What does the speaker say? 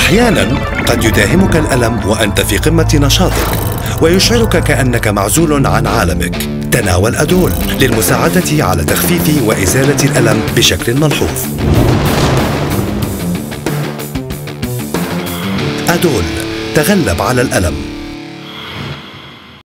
أحياناً قد يداهمك الألم وأنت في قمة نشاطك ويشعرك كأنك معزول عن عالمك. تناول أدول للمساعدة على تخفيف وإزالة الألم بشكل ملحوظ. أدول، تغلب على الألم.